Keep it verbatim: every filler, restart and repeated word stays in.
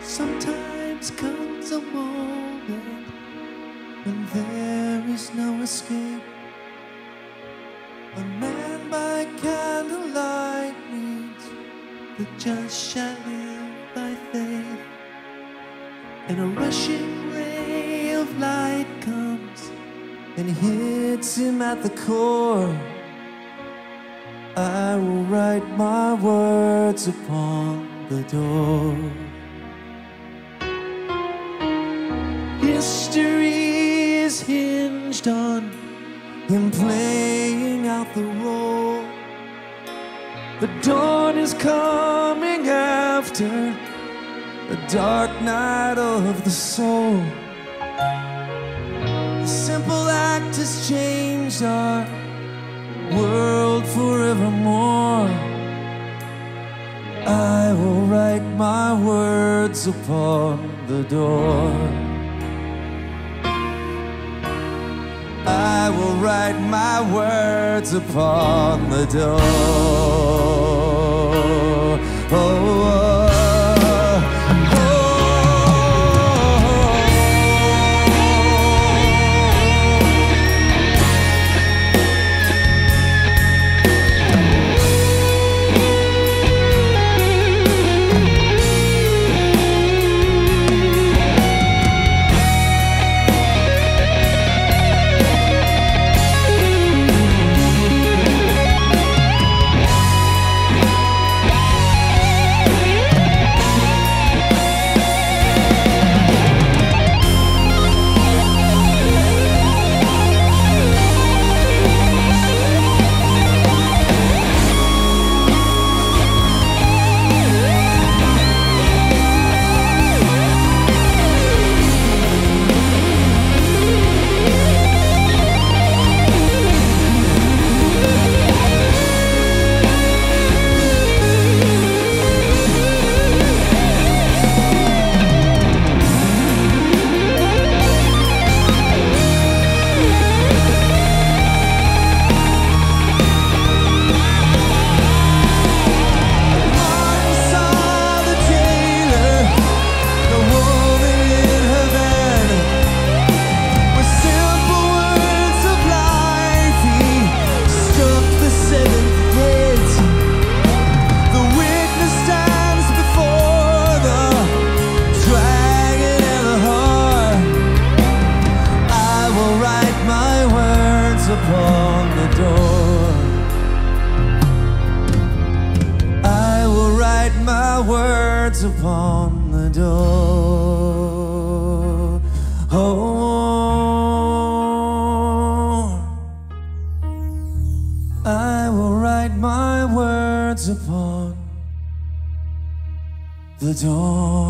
Sometimes comes a moment when there is no escape. A man by candlelight reads, the just shall live by faith. And a rushing ray of light comes and hits him at the core. I will write my words upon the door. History is hinged on him playing out the role. The dawn is coming after a dark night of the soul. A simple act has changed our world forevermore. I will write my words upon the door. I will write my words upon the door. Oh, oh. Upon the door. Oh, I will write my words upon the door.